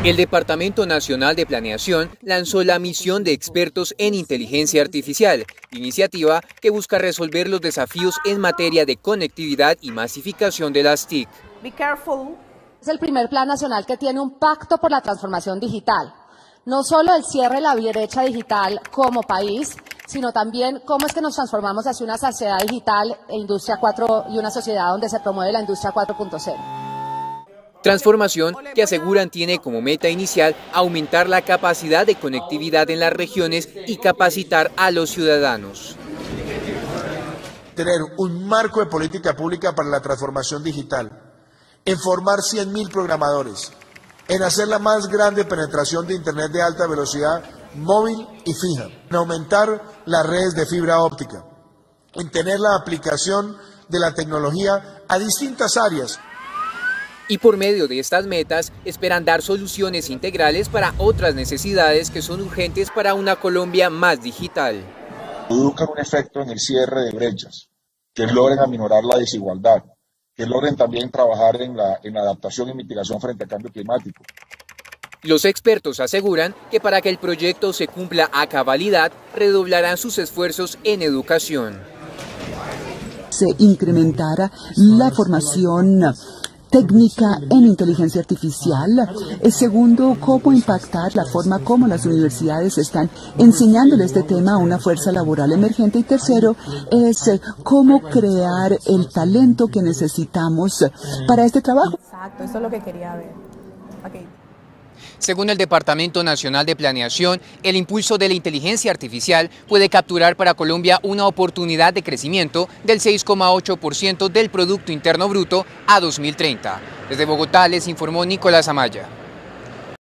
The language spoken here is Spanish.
El Departamento Nacional de Planeación lanzó la misión de expertos en inteligencia artificial, iniciativa que busca resolver los desafíos en materia de conectividad y masificación de las TIC. Es el primer plan nacional que tiene un pacto por la transformación digital. No solo el cierre de la brecha digital como país, sino también cómo es que nos transformamos hacia una sociedad digital e industria 4 y una sociedad donde se promueve la industria 4.0. Transformación que aseguran tiene como meta inicial aumentar la capacidad de conectividad en las regiones y capacitar a los ciudadanos. Tener un marco de política pública para la transformación digital, en formar 100.000 programadores, en hacer la más grande penetración de Internet de alta velocidad móvil y fija, en aumentar las redes de fibra óptica, en tener la aplicación de la tecnología a distintas áreas. Y por medio de estas metas esperan dar soluciones integrales para otras necesidades que son urgentes para una Colombia más digital. Buscan un efecto en el cierre de brechas, que logren aminorar la desigualdad, que logren también trabajar en la adaptación y mitigación frente al cambio climático. Los expertos aseguran que para que el proyecto se cumpla a cabalidad, redoblarán sus esfuerzos en educación. Se incrementará la formación técnica en inteligencia artificial. Segundo, cómo impactar la forma como las universidades están enseñándole este tema a una fuerza laboral emergente. Y tercero, es cómo crear el talento que necesitamos para este trabajo. Exacto, eso es lo que quería ver. Okay. Según el Departamento Nacional de Planeación, el impulso de la inteligencia artificial puede capturar para Colombia una oportunidad de crecimiento del 6,8% del Producto Interno Bruto a 2030. Desde Bogotá les informó Nicolás Amaya.